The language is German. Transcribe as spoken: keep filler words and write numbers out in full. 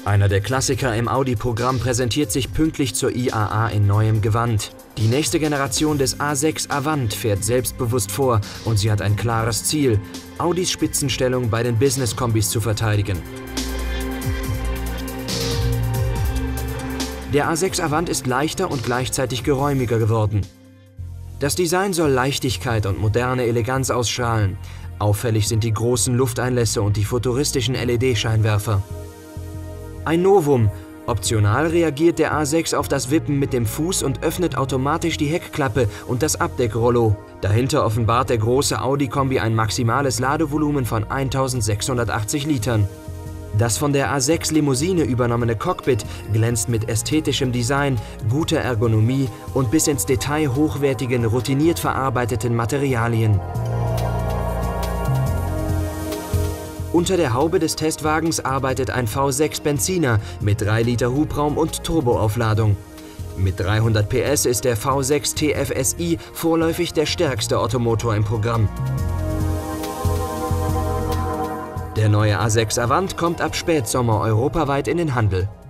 Einer der Klassiker im Audi-Programm präsentiert sich pünktlich zur I A A in neuem Gewand. Die nächste Generation des A sechs Avant fährt selbstbewusst vor und sie hat ein klares Ziel: Audis Spitzenstellung bei den Business-Kombis zu verteidigen. Der A sechs Avant ist leichter und gleichzeitig geräumiger geworden. Das Design soll Leichtigkeit und moderne Eleganz ausstrahlen. Auffällig sind die großen Lufteinlässe und die futuristischen L E D-Scheinwerfer. Ein Novum: optional reagiert der A sechs auf das Wippen mit dem Fuß und öffnet automatisch die Heckklappe und das Abdeckrollo. Dahinter offenbart der große Audi-Kombi ein maximales Ladevolumen von eintausendsechshundertachtzig Litern. Das von der A sechs Limousine übernommene Cockpit glänzt mit ästhetischem Design, guter Ergonomie und bis ins Detail hochwertigen, routiniert verarbeiteten Materialien. Unter der Haube des Testwagens arbeitet ein V sechs Benziner mit drei Liter Hubraum und Turboaufladung. Mit dreihundert P S ist der V sechs T F S I vorläufig der stärkste Ottomotor im Programm. Der neue A sechs Avant kommt ab Spätsommer europaweit in den Handel.